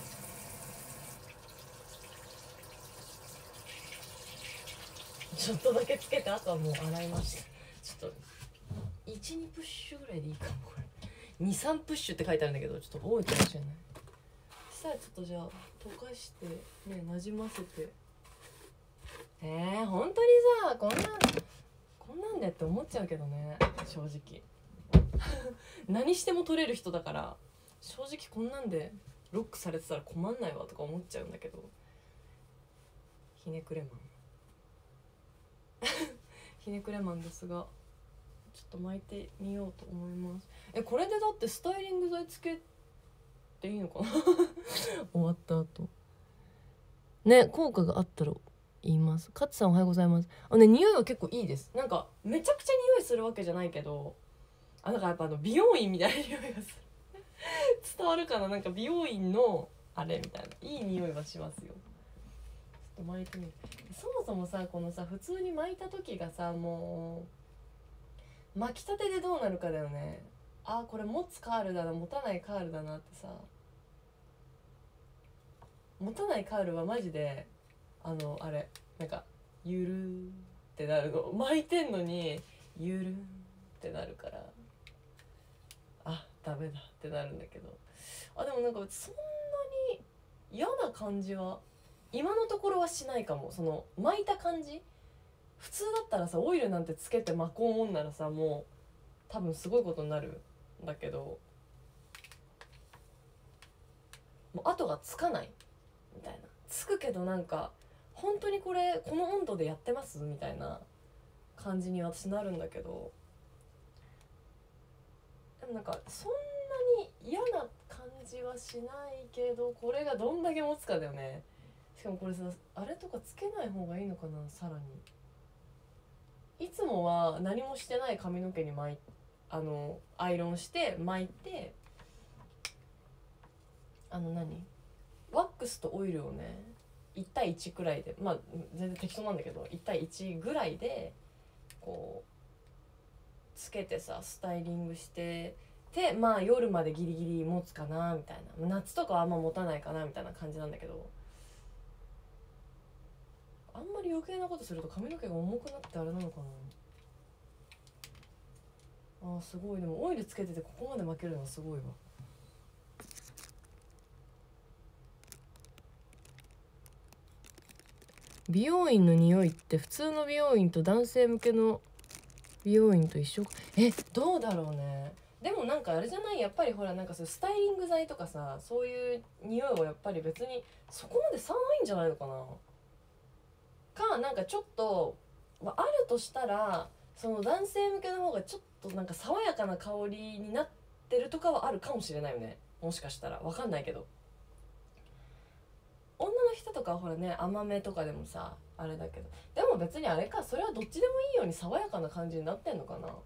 A: ちょっとだけつけてあとはもう洗いました。ちょっと いちに プッシュぐらいでいいかも。これにさんプッシュって書いてあるんだけどちょっと多いかもしれない。そしたらちょっとじゃあ溶かしてねなじませて。えー、本当にさこんなんこんなんでって思っちゃうけどね正直何しても取れる人だから正直こんなんでロックされてたら困んないわとか思っちゃうんだけど、ひねくれマンひねくれマンですがちょっと巻いてみようと思います。えこれでだってスタイリング剤つけていいのかな終わった後ね効果があったら言います。カツさんおはようございます。あのね匂いは結構いいです。なんかめちゃくちゃ匂いするわけじゃないけど、あなんかやっぱあの美容院みたいな匂いがする伝わるかな。なんか美容院のあれみたいないい匂いはしますよ。ちょっと巻いてみる。そもそもさこのさ普通に巻いた時がさもう巻きたてでどうなるかだよね。あこれ持つカールだな持たないカールだなってさ、持たないカールはマジであのあれなんかゆるーってなるの、巻いてんのにゆるーってなるからあダメだってなるんだけど、あでもなんかそんなに嫌な感じは今のところはしないかも。その巻いた感じ普通だったらさオイルなんてつけて巻こうもんならさもう多分すごいことになるんだけど、もう跡がつかないみたいな。つくけどなんか本当にこれこの温度でやってますみたいな感じに私なるんだけど、でもなんかそんなに嫌な感じはしないけどこれがどんだけ持つかだよね。しかもこれさあれとかつけない方がいいのかな。さらにいつもは何もしてない髪の毛に巻いあのアイロンして巻いてあの何ワックスとオイルをねいち対いちくらいで、まあ全然適当なんだけどいち対いちぐらいでこうつけてさスタイリングしてでまあ夜までギリギリ持つかなみたいな、夏とかはあんま持たないかなみたいな感じなんだけど、あんまり余計なことすると髪の毛が重くなってあれなのかな。あーすごい。でもオイルつけててここまで巻けるのはすごいわ。美容院の匂いって普通の美容院と男性向けの美容院と一緒か。えどうだろうね。でもなんかあれじゃない、やっぱりほらなんかそうスタイリング剤とかさそういう匂いはやっぱり別にそこまで差ないんじゃないのかな。かなんかちょっと、まあ、あるとしたらその男性向けの方がちょっとなんか爽やかな香りになってるとかはあるかもしれないよね。 もしかしたらわかんないけど、女の人とかはほらね甘めとかでもさあれだけど、でも別にあれか、それはどっちでもいいように爽やかな感じになってんのかな。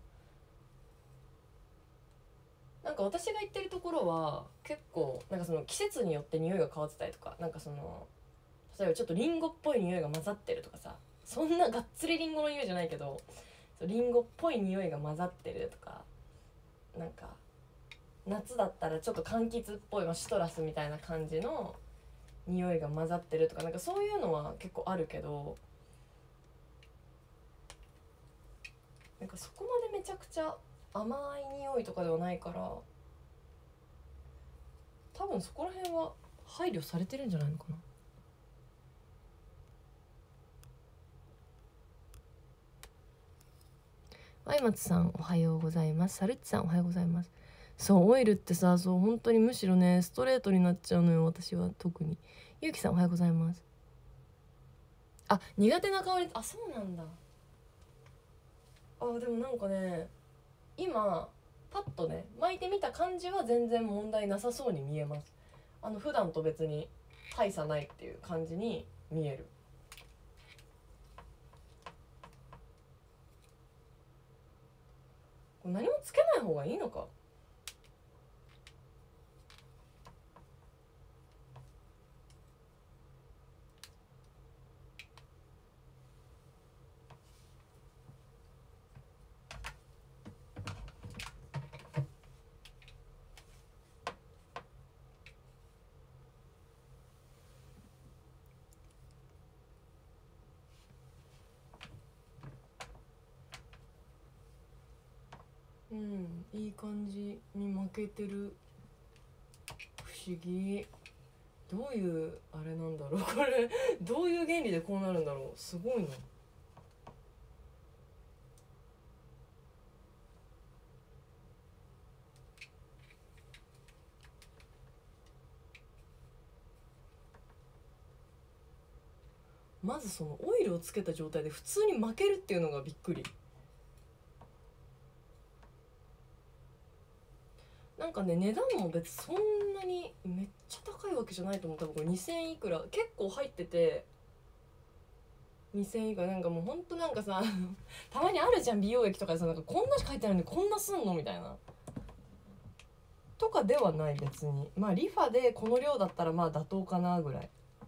A: なんか私が行ってるところは結構なんかその季節によって匂いが変わってたりとか、なんかその例えばちょっとリンゴっぽい匂いが混ざってるとかさ、そんながっつりリンゴの匂いじゃないけどリンゴっぽい匂いが混ざってるとか、なんか夏だったらちょっと柑橘っぽい、まあ、シトラスみたいな感じの匂いが混ざってるとか、なんかそういうのは結構あるけど、なんかそこまでめちゃくちゃ甘い匂いとかではないから、多分そこら辺は配慮されてるんじゃないのかな。あいまつさんおはようございます。サルッチさんおはようございます。そうオイルってさ、そう本当にむしろねストレートになっちゃうのよ、私は特に。ゆうきさんおはようございます。あ、苦手な香り、あ、そうなんだ。あ、でもなんかね今パッとね巻いてみた感じは全然問題なさそうに見えます。あの普段と別に大差ないっていう感じに見える。これ何もつけない方がいいのか。うん、いい感じに負けてる。不思議。どういうあれなんだろうこれどういう原理でこうなるんだろう。すごいな。まずそのオイルをつけた状態で普通に負けるっていうのがびっくり。なんかね値段も別にそんなにめっちゃ高いわけじゃないと思う。多分これにせんいくら結構入ってて、にせんいくらなんかもうほんとなんかさたまにあるじゃん美容液とかでさ、なんかこんなしか入ってないのにこんなすんのみたいなとかではない別に。まあリファでこの量だったらまあ妥当かなぐらい。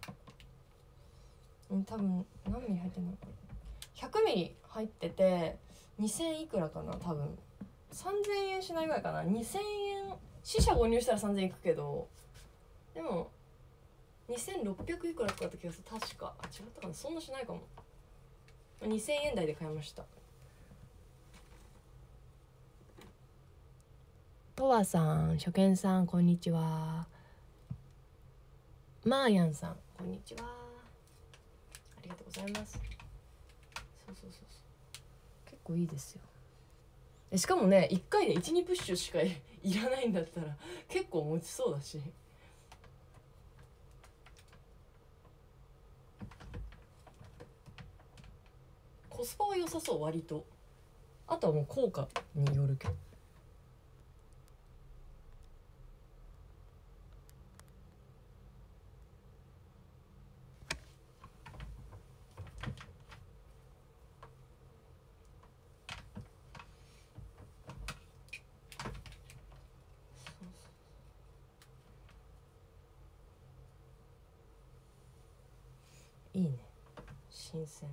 A: うん、多分何ミリ入ってんの、ひゃくミリ入っててにせんいくらかな、多分さんぜんえんしないぐらいかな。にせんえん、四捨五入したらさんぜんえんいくけど、でもにせんろっぴゃくいくらとかだった気がする確か。あ、違ったかな、そんなしないかも。にせんえん台で買いました。とわさん、初見さんこんにちは。マーヤンさんこんにちは、ありがとうございます。そうそうそうそう、結構いいですよ。しかもねいっかいで いち,に プッシュしかいらないんだったら結構持ちそうだし、コスパは良さそう割と。あとはもう効果によるけど。いいね、新鮮。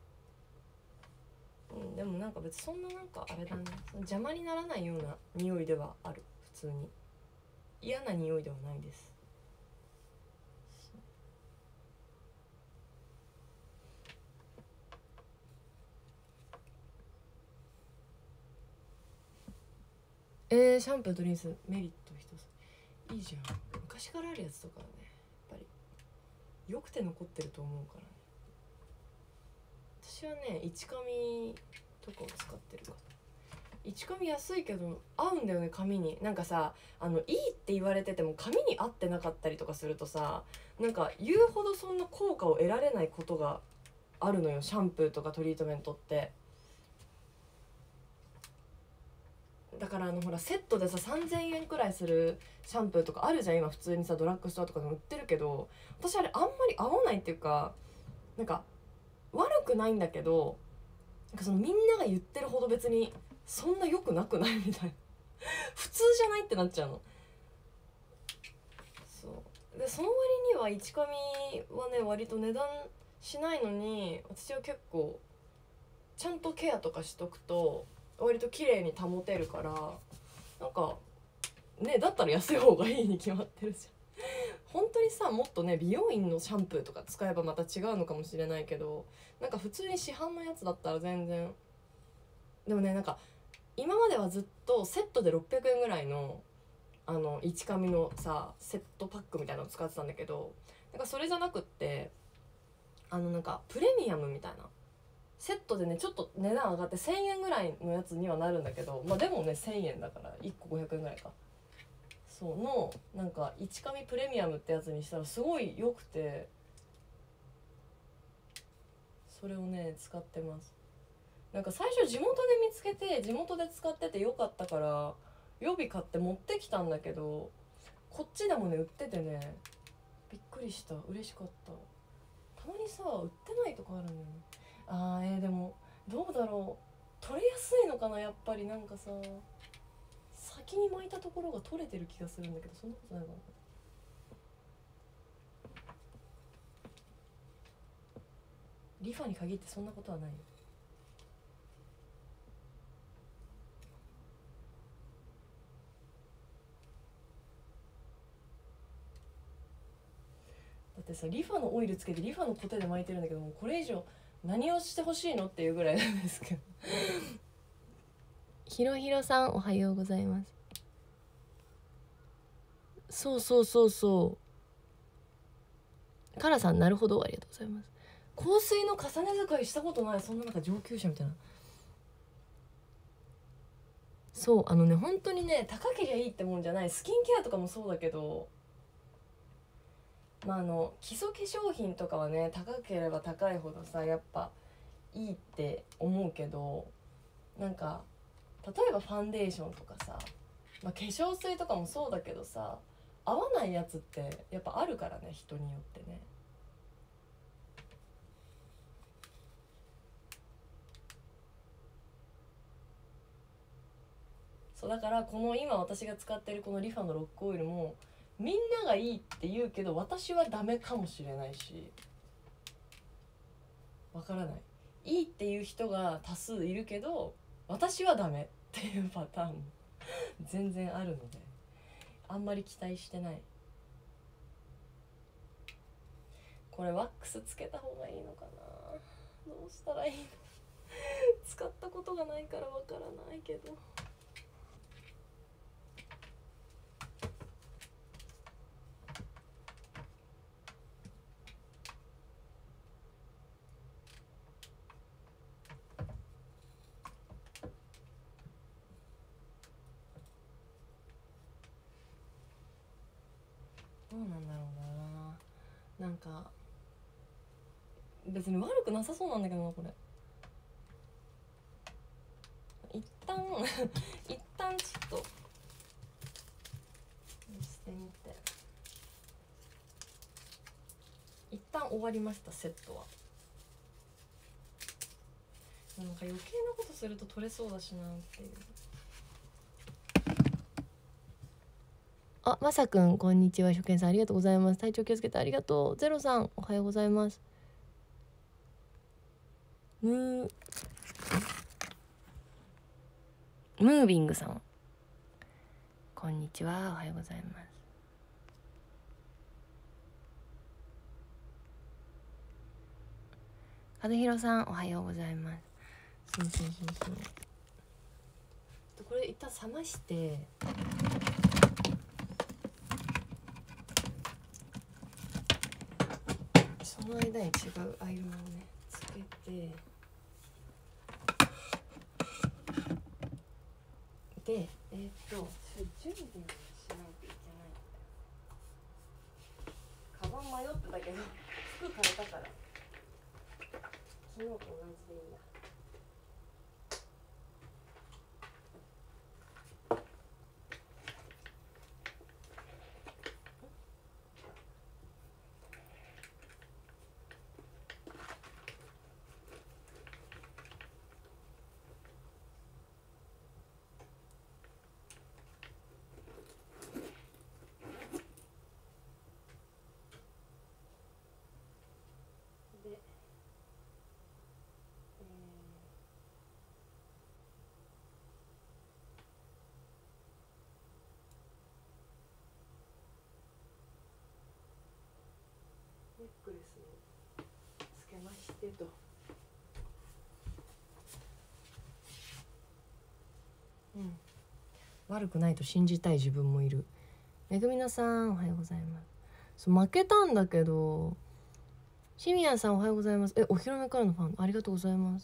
A: うん、でもなんか別にそんななんかあれだね、邪魔にならないような匂いではある。普通に嫌な匂いではないです。えー、シャンプーとリンスメリット一ついいじゃん。昔からあるやつとかはねやっぱりよくて残ってると思うからね。私はねいちかみとかを使ってるから。いちかみ安いけど合うんだよね髪に。なんかさあのいいって言われてても髪に合ってなかったりとかするとさ、なんか言うほどそんな効果を得られないことがあるのよ、シャンプーとかトリートメントって。 だからあのほらセットでささんぜんえんくらいするシャンプーとかあるじゃん今普通にさドラッグストアとかでも売ってるけど、私あれあんまり合わないっていうか、なんか悪くないんだけど、なんかそのみんなが言ってるほど別にそんな良くなくないみたいな普通じゃないってなっちゃうの。そうでその割にはいちかみはね割と値段しないのに、私は結構ちゃんとケアとかしとくと割と綺麗に保てるから、なんかねだったら安い方がいいに決まってるじゃん本当にさもっとね美容院のシャンプーとか使えばまた違うのかもしれないけど、なんか普通に市販のやつだったら全然。でもねなんか今まではずっとセットでろっぴゃくえんぐらいのあのいちかみのさセットパックみたいなの使ってたんだけど、なんかそれじゃなくってあのなんかプレミアムみたいなセットでねちょっと値段上がってせんえんぐらいのやつにはなるんだけど、まあでもねせんえんだからいっこごひゃくえんぐらいか、そうのなんかいちかみプレミアムってやつにしたらすごい良くて、それをね使ってます。なんか最初地元で見つけて地元で使ってて良かったから予備買って持ってきたんだけど、こっちでもね売っててねびっくりした、嬉しかった。たまにさ売ってないとかあるのよね。あーえー、でもどうだろう、取れやすいのかなやっぱり。なんかさ先に巻いたところが取れてる気がするんだけど、そんなことないかな。リファに限ってそんなことはないよ。だってさリファのオイルつけてリファのコテで巻いてるんだけど、もうこれ以上何をしてほしいのっていうぐらいなんですけどひろひろさんおはようございます。そうそうそうそう、カラさんなるほどありがとうございます。香水の重ね使いしたことない。そんななんか上級者みたいな。そうあのね本当にね高けりゃいいってもんじゃない。スキンケアとかもそうだけど、まああの基礎化粧品とかはね高ければ高いほどさやっぱいいって思うけど、なんか例えばファンデーションとかさ、まあ、化粧水とかもそうだけどさ合わないやつってやっぱあるからね、人によってね。そうだからこの今私が使ってるこのリファのロックオイルもみんながいいって言うけど私はダメかもしれないし、わからない。いいっていう人が多数いるけど私はダメっていうパターンも全然あるので、あんまり期待してない。これワックスつけた方がいいのかな、どうしたらいいの使ったことがないからわからないけど。どうなんだろうな。なんか別に悪くなさそうなんだけどなこれ。一旦一旦ちょっとしてみて、一旦終わりましたセットは。なんか余計なことすると取れそうだしなっていう。あ、まさくんこんにちは。初見さんありがとうございます。体調気をつけてありがとう。ゼロさんおはようございます。ムームービングさんこんにちは、おはようございます。和弘さんおはようございます。そうそうそうそう、これ一旦冷ましてその間に違うアイロンをねつけて、でえー、っと準備をしないといけない。カバン迷ってたけど服変えたから昨日と同じでいいや。 ックレスをつけましてと。うん、悪くないと信じたい自分もいる。めぐみなさんおはようございます。そう負けたんだけど、シミヤンさんおはようございます。え、お披露目からのファンありがとうございます。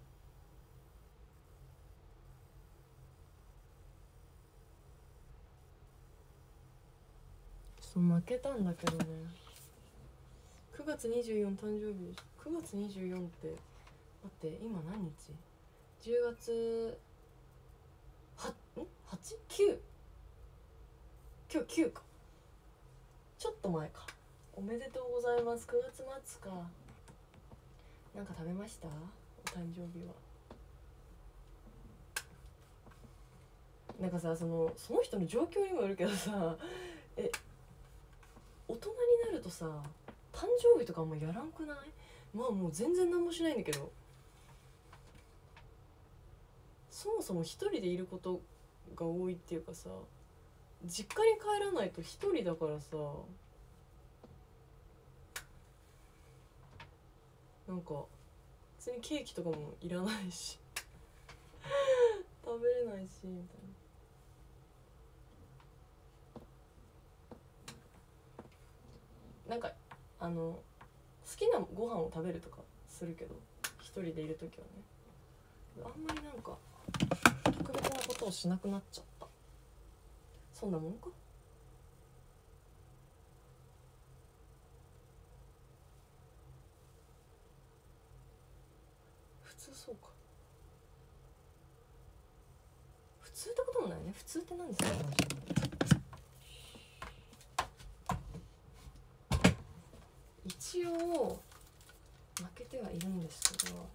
A: そう負けたんだけどね。くがつにじゅうよっか誕生日です。くがつにじゅうよっかって待って今何日？じゅうがつはん はち？きゅう 今日きゅうか。ちょっと前か。おめでとうございます。くがつ末か。なんか食べました？お誕生日は。なんかさ、そのその人の状況にもよるけどさ、え大人になるとさ誕生日とかあんまやらんくない？まあもう全然何もしないんだけど、そもそも一人でいることが多いっていうかさ、実家に帰らないと一人だからさ、なんか別にケーキとかもいらないし食べれないしみたいな。なんかあの好きなご飯を食べるとかするけど、一人でいる時はね、あんまりなんか特別なことをしなくなっちゃった。そんなもんか。普通そうか。普通ってこともないね。普通って何ですか？一応負けてはいるんですけど、うん、こ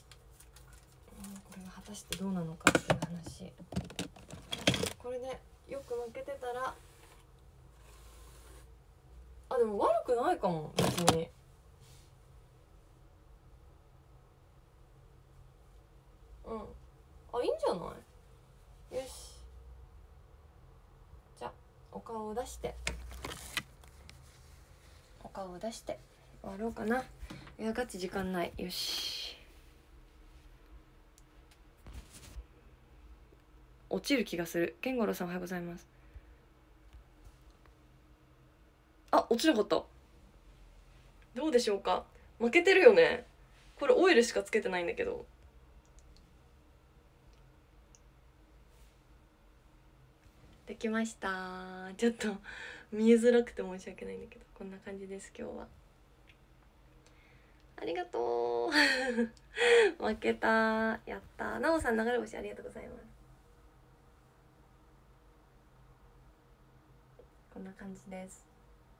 A: れが果たしてどうなのかっていう話。これでよく負けてたら、あでも悪くないかも別に。うん、あいいんじゃない。よし、じゃあお顔を出してお顔を出して終わろうかな。いやガチ時間ない。よし、落ちる気がする。ケンゴロウさんおはようございます。あ、落ちなかった。どうでしょうか。負けてるよね。これオイルしかつけてないんだけど。できました。ちょっと見えづらくて申し訳ないんだけど、こんな感じです今日は。ありがとう負けた。やった。なおさん流れ星ありがとうございます。こんな感じです。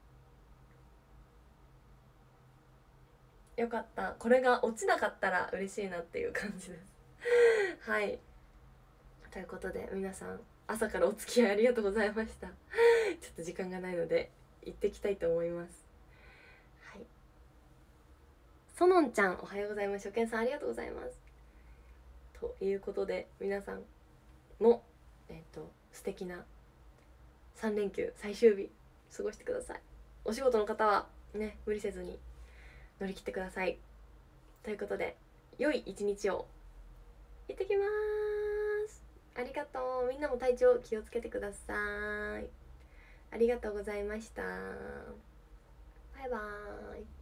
A: よかった。これが落ちなかったら嬉しいなっていう感じですはい、ということで皆さん朝からお付き合いありがとうございましたちょっと時間がないので行ってきたいと思います。はい、そのんちゃんおはようございます。初見さんありがとうございます。ということで皆さんもえっ、ー、と素敵なさん連休最終日過ごしてください。お仕事の方はね無理せずに乗り切ってください。ということで良い一日を。行ってきます。ありがとう。みんなも体調気をつけてください。ありがとうございました。バイバーイ。